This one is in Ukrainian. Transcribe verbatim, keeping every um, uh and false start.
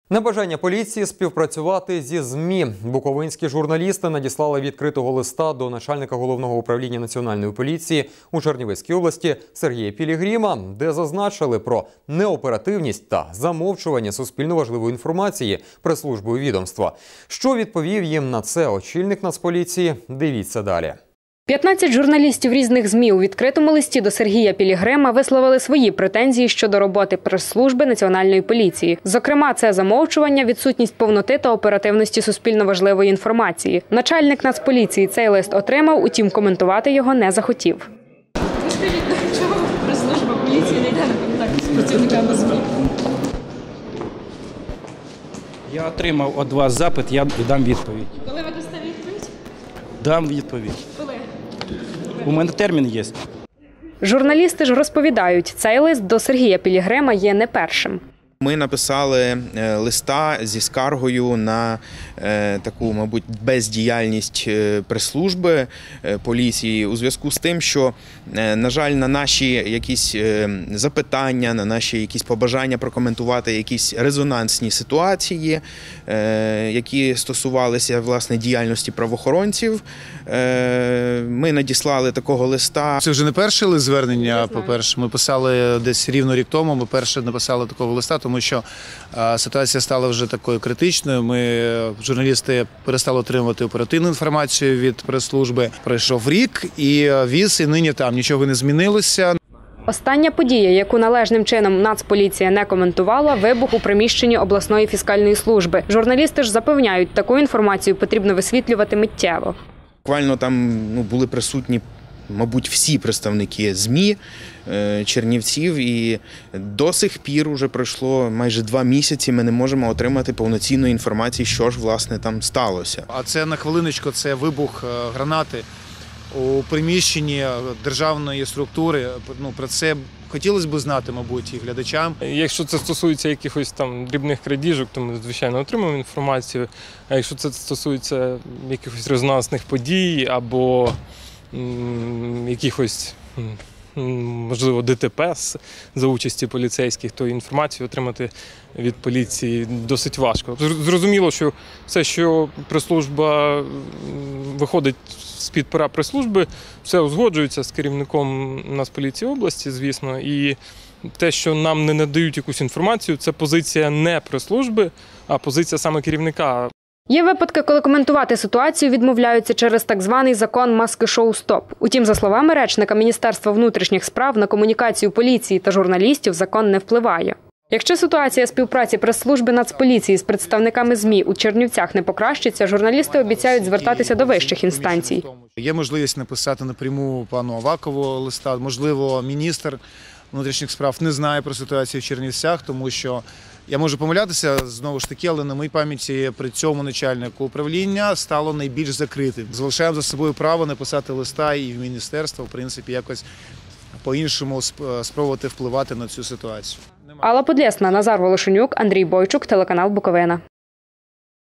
Небажання поліції співпрацювати зі ЗМІ. Буковинські журналісти надіслали відкритого листа до начальника Головного управління Національної поліції у Чернівецькій області Сергія Пілігрима, де зазначили про неоперативність та замовчування суспільно важливої інформації прес-службою відомства. Що відповів їм на це очільник Нацполіції? Дивіться далі. п'ятнадцять журналістів різних ЗМІ у відкритому листі до Сергія Пілігрима висловили свої претензії щодо роботи прес-служби Національної поліції. Зокрема, це замовчування, відсутність повноти та оперативності суспільно важливої інформації. Начальник Нацполіції цей лист отримав, утім коментувати його не захотів. Ви скажіть, чого прес-служба поліції не йде на контакт з працівниками ЗМІ? Я отримав від вас запит, я дам відповідь. Коли ви дасте відповідь? Дам відповідь. Коли? У мене термін є. Журналісти ж розповідають, цей лист до Сергія Пілігрима є не першим. Ми написали листа зі скаргою на таку, мабуть, бездіяльність прес-служби поліції у зв'язку з тим, що, на жаль, на наші якісь запитання, на наші якісь побажання прокоментувати якісь резонансні ситуації, які стосувалися, власне, діяльності правоохоронців, ми надіслали такого листа. Це вже не перший лист звернення, по-перше. Ми писали десь рівно рік тому, ми перше написали такого листа, тому що ситуація стала вже такою критичною. Ми, журналісти, перестали отримувати оперативну інформацію від прес-служби. Пройшов рік, і віз, і нині там нічого не змінилося. Остання подія, яку належним чином Нацполіція не коментувала – вибух у приміщенні обласної фіскальної служби. Журналісти ж запевняють, таку інформацію потрібно висвітлювати миттєво. Буквально там ну, були присутні, мабуть, всі представники ЗМІ, Чернівців, і до сих пір вже пройшло майже два місяці, ми не можемо отримати повноцінної інформації, що ж, власне, там сталося. А це, на хвилиночку, це вибух гранати у приміщенні державної структури. Ну, про це хотілося б знати, мабуть, і глядачам. Якщо це стосується якихось там дрібних крадіжок, то ми, звичайно, отримуємо інформацію. А якщо це стосується якихось резонансних подій або м, якихось, можливо, ДТП за участі поліцейських, то інформацію отримати від поліції досить важко. Зрозуміло, що все, що прес-служба виходить з-під пера прес-служби, все узгоджується з керівником Нацполіції області, звісно, і те, що нам не надають якусь інформацію, це позиція не прес-служби, а позиція саме керівника. Є випадки, коли коментувати ситуацію відмовляються через так званий закон «Маски-шоу стоп». Утім, за словами речника Міністерства внутрішніх справ, на комунікацію поліції та журналістів закон не впливає. Якщо ситуація співпраці прес-служби Нацполіції з представниками ЗМІ у Чернівцях не покращиться, журналісти обіцяють звертатися до вищих інстанцій. Є можливість написати напряму пану Авакову листа. Можливо, міністр внутрішніх справ не знає про ситуацію в Чернівцях, тому що, я можу помилятися, знову ж таки, але на моїй пам'яті при цьому начальнику управління стало найбільш закритим. Залишаємо за собою право написати листа і в міністерство, в принципі, якось по-іншому спробувати впливати на цю ситуацію. Алла Подлєсна, Назар Волошенюк, Андрій Бойчук, телеканал Буковина.